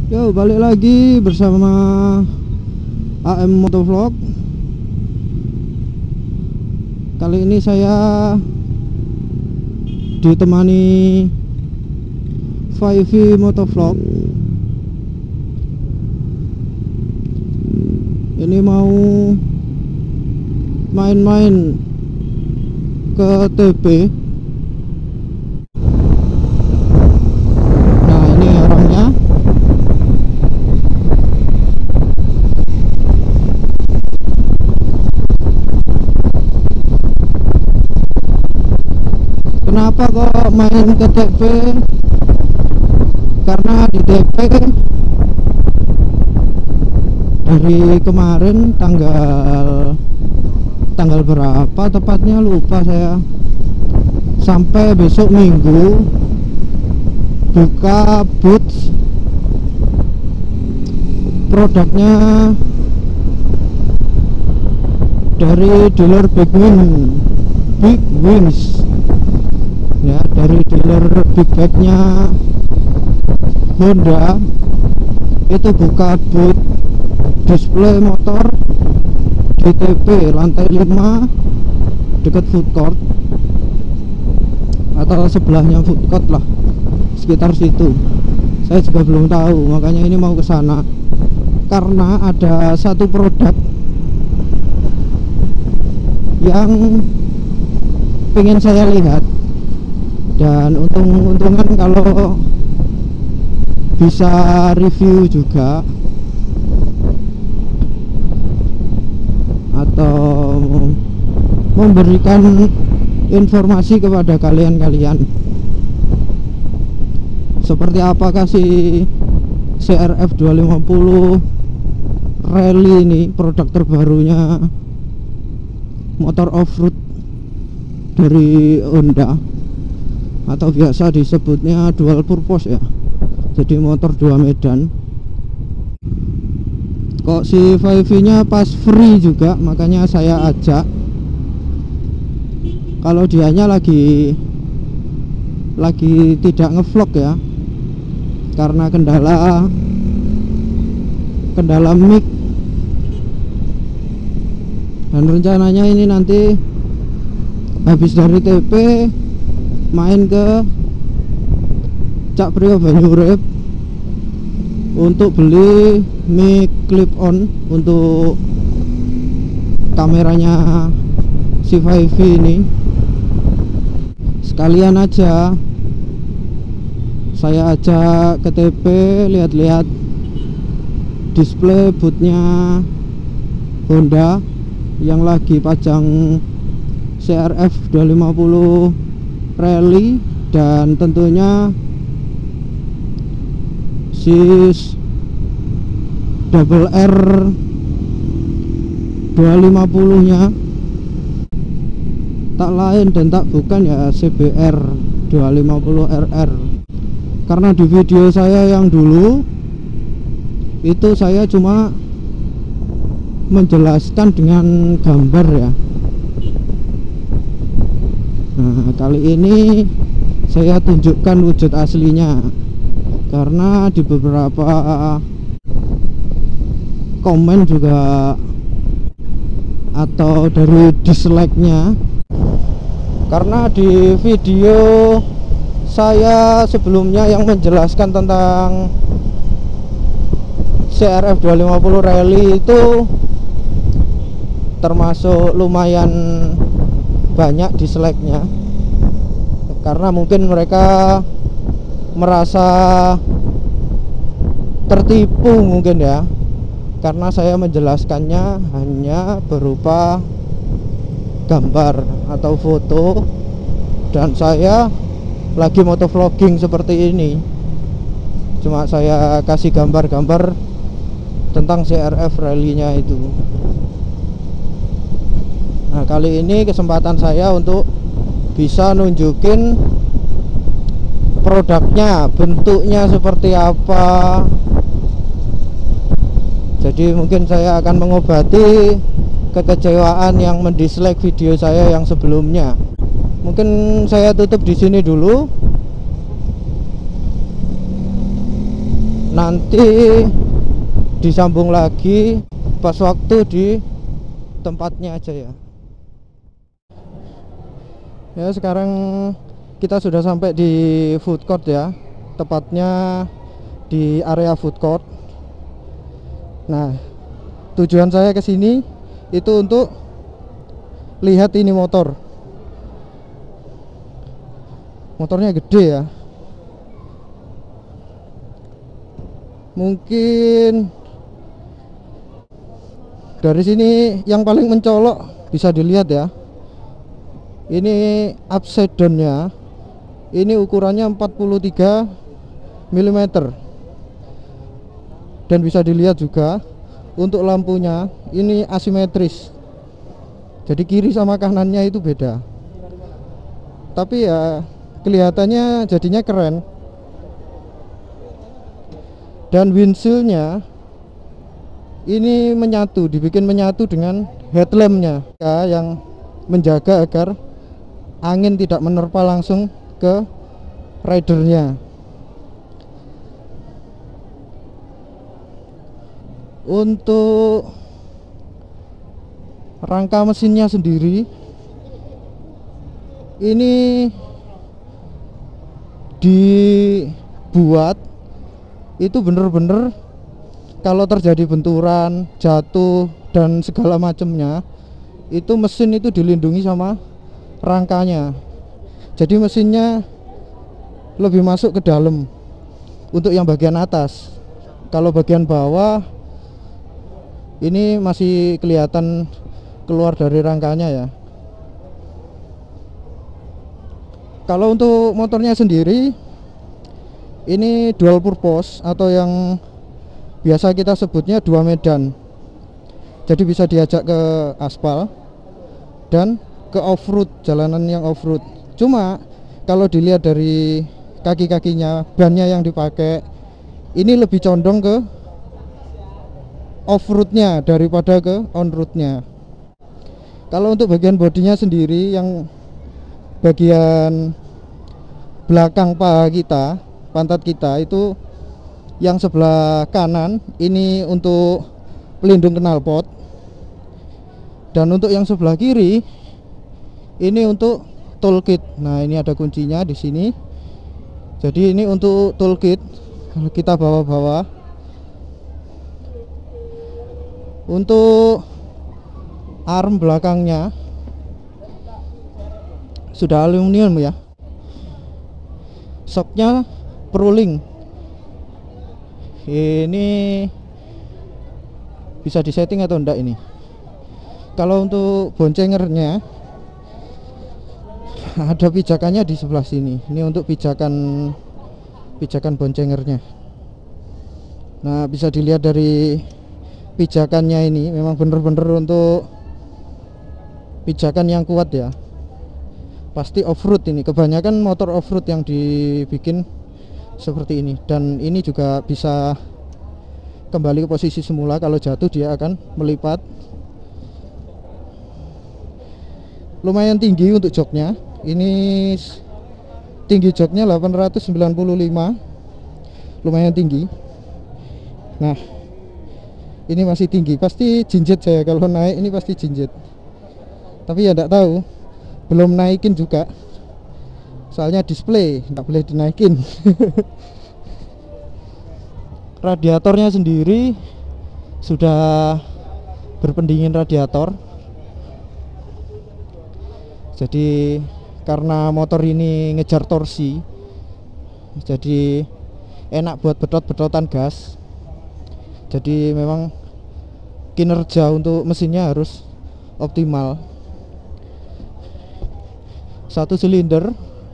Yo, balik lagi bersama AM Motovlog. Kali ini saya ditemani Vivi Motovlog. Ini mau main-main ke TP. Nah, ini orangnya. Kenapa kok main ke TP? Karena di TP dari kemarin tanggal berapa tepatnya lupa saya, sampai besok Minggu buka booth produknya dari dealer Big Wings ya, dari dealer big bagnya Honda. Itu buka booth display motor DTP lantai 5 dekat food court atau sebelahnya food court lah, sekitar situ. Saya juga belum tahu, makanya ini mau ke sana karena ada satu produk yang pengen saya lihat, dan untung-untungan kalau bisa review juga atau memberikan informasi kepada kalian-kalian seperti apakah si CRF 250 Rally ini, produk terbarunya motor off-road dari Honda, atau biasa disebutnya dual purpose ya, jadi motor dua medan. Kok si Vivi nya pas free juga, makanya saya ajak. Kalau dianya lagi tidak ngevlog ya, karena kendala mic. Dan rencananya ini nanti habis dari TP main ke Cak Priyo Banyurep untuk beli mic clip on untuk kameranya si Vivi ini. Sekalian aja saya ajak ke TP lihat-lihat display bootnya Honda yang lagi pajang CRF 250 Rally, dan tentunya sis double R 250 nya tak lain dan tak bukan ya CBR 250 RR. Karena di video saya yang dulu itu saya cuma menjelaskan dengan gambar ya. Nah, kali ini saya tunjukkan wujud aslinya, karena di beberapa komen juga atau dari dislike-nya, karena di video saya sebelumnya yang menjelaskan tentang CRF 250 Rally itu termasuk lumayan banyak dislike-nya, karena mungkin mereka merasa tertipu mungkin ya, karena saya menjelaskannya hanya berupa gambar atau foto, dan saya lagi motovlogging seperti ini, cuma saya kasih gambar-gambar tentang CRF Rally-nya itu. Nah, kali ini kesempatan saya untuk bisa nunjukin produknya, bentuknya seperti apa. Jadi mungkin saya akan mengobati kekecewaan yang mendislike video saya yang sebelumnya. Mungkin saya tutup di sini dulu. nanti disambung lagi pas waktu di tempatnya aja ya. Ya, sekarang kita sudah sampai di food court ya, tepatnya di area food court. Nah, tujuan saya ke sini itu untuk lihat ini motornya gede ya. Mungkin dari sini yang paling mencolok bisa dilihat ya, ini upside down nya, ini ukurannya 43 mm, dan bisa dilihat juga untuk lampunya ini asimetris, jadi kiri sama kanannya itu beda, tapi ya kelihatannya jadinya keren. Dan windshieldnya ini dibikin menyatu dengan headlampnya ya, yang menjaga agar angin tidak menerpa langsung ke ridernya. Untuk rangka mesinnya sendiri ini dibuat itu bener-bener kalau terjadi benturan, jatuh dan segala macamnya, itu mesin itu dilindungi sama rangkanya. Jadi mesinnya lebih masuk ke dalam untuk yang bagian atas. Kalau bagian bawah ini masih kelihatan keluar dari rangkanya ya. Kalau untuk motornya sendiri ini dual purpose atau yang biasa kita sebutnya 2 medan. Jadi bisa diajak ke aspal dan ke off-road, jalanan yang off-road. Cuma kalau dilihat dari kaki-kakinya, bannya yang dipakai ini lebih condong ke off-roadnya daripada ke on-roadnya. Kalau untuk bagian bodinya sendiri, yang bagian belakang paha kita, pantat kita itu yang sebelah kanan ini untuk pelindung knalpot, dan untuk yang sebelah kiri ini untuk toolkit. Nah, ini ada kuncinya di sini. Jadi ini untuk toolkit kalau kita bawa-bawa. Untuk arm belakangnya sudah aluminium ya. Shocknya Proling. Ini bisa disetting atau enggak ini? Kalau untuk boncengernya ada pijakannya di sebelah sini. Ini untuk pijakan boncengernya. Nah, bisa dilihat dari pijakannya ini memang bener-bener untuk pijakan yang kuat ya. Pasti off-road ini. Kebanyakan motor off-road yang dibikin seperti ini, dan ini juga bisa kembali ke posisi semula. Kalau jatuh dia akan melipat. Lumayan tinggi untuk joknya. Ini tinggi joknya 895, lumayan tinggi. Nah, ini masih tinggi, pasti jinjet saya kalau naik ini pasti jinjet. Tapi ya enggak tahu, belum naikin juga. Soalnya display nggak boleh dinaikin. Radiatornya sendiri sudah berpendingin radiator. Jadi karena motor ini ngejar torsi, jadi enak buat bedot-bedotan gas. Jadi memang kinerja untuk mesinnya harus optimal. 1 silinder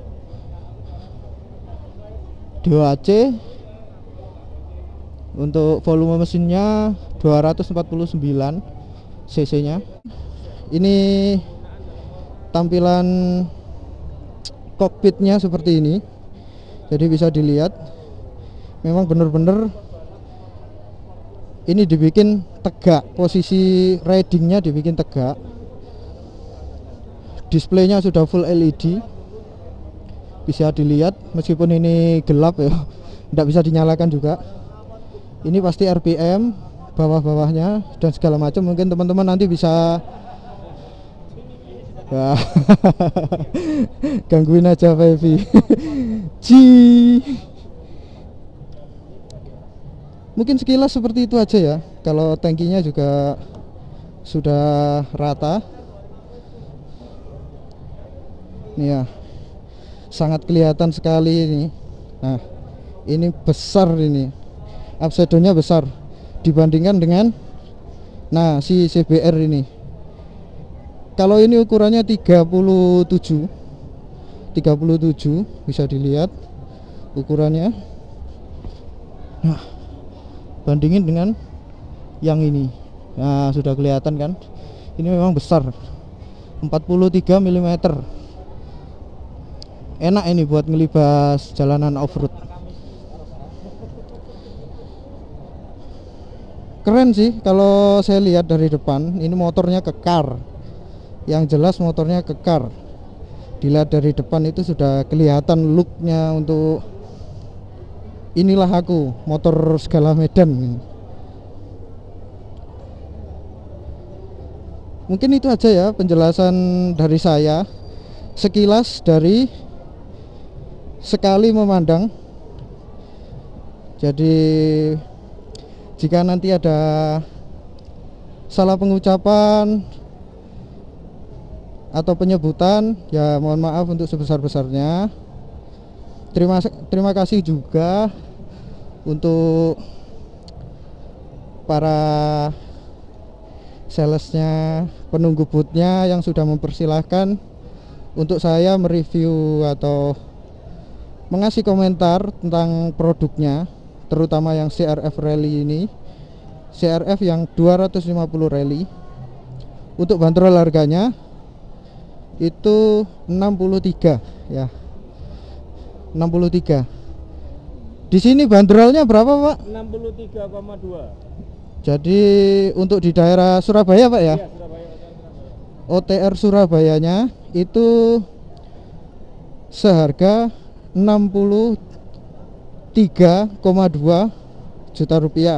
DOHC. Untuk volume mesinnya 249 cc nya. Ini tampilan kokpitnya seperti ini. Jadi bisa dilihat memang bener-bener ini dibikin tegak, posisi ridingnya dibikin tegak. Displaynya sudah full LED, bisa dilihat meskipun ini gelap ya, tidak bisa dinyalakan juga. Ini pasti RPM bawah-bawahnya dan segala macam. Mungkin teman-teman nanti bisa ya. Gangguin aja Fevi. Ci. Mungkin sekilas seperti itu aja ya. Kalau tangkinya juga sudah rata. Nih ya. Sangat kelihatan sekali ini. Nah, ini besar ini. Upside-nya besar dibandingkan dengan si CBR ini. Kalau ini ukurannya 37 bisa dilihat ukurannya. Nah, bandingin dengan yang ini. Nah, sudah kelihatan kan? Ini memang besar. 43 mm. Enak ini buat ngelibas jalanan off-road. Keren sih kalau saya lihat dari depan. Ini motornya kekar. Yang jelas motornya kekar. Dilihat dari depan itu sudah kelihatan looknya untuk inilah aku, motor segala medan. Mungkin itu aja ya penjelasan dari saya, sekilas dari sekali memandang. Jadi jika nanti ada salah pengucapan atau penyebutan, ya mohon maaf untuk sebesar-besarnya. Terima kasih juga untuk para salesnya, penunggu bootnya yang sudah mempersilahkan untuk saya mereview atau mengasih komentar tentang produknya, terutama yang CRF Rally ini. CRF yang 250 rally. Untuk bandrol harganya itu 63 ya. 63. Di sini bandrolnya berapa, Pak? 63,2. Jadi untuk di daerah Surabaya, Pak ya? Iya, Surabaya. OTR Surabayanya itu seharga 63,2 juta rupiah.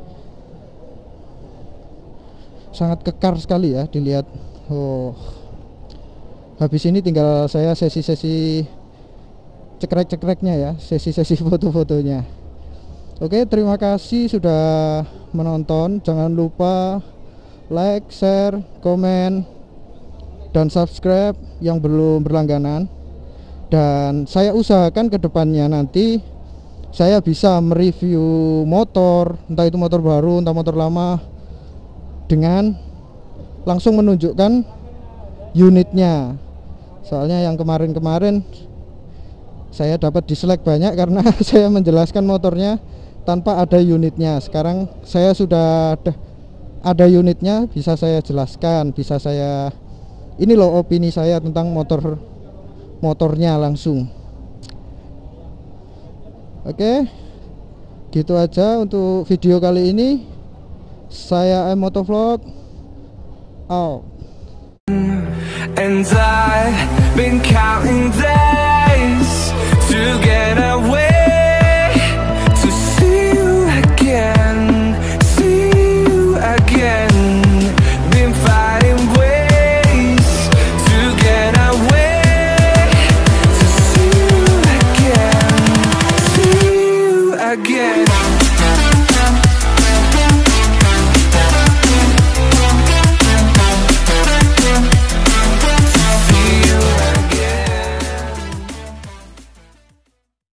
Sangat kekar sekali ya dilihat. Oh. Habis ini tinggal saya sesi-sesi cekrek-cekreknya ya, sesi-sesi foto-fotonya. Oke, terima kasih sudah menonton. Jangan lupa like, share, komen, dan subscribe yang belum berlangganan. Dan saya usahakan ke depannya nanti saya bisa mereview motor, entah itu motor baru, entah motor lama, dengan langsung menunjukkan unitnya. Soalnya yang kemarin-kemarin saya dapat dislike banyak karena saya menjelaskan motornya tanpa ada unitnya. Sekarang saya sudah ada unitnya, bisa saya jelaskan, bisa saya ini loh opini saya tentang motornya langsung. Oke, gitu aja untuk video kali ini. Saya Motovlog out. And I've been counting days to get away, to see you again, been fighting ways to get away, to see you again.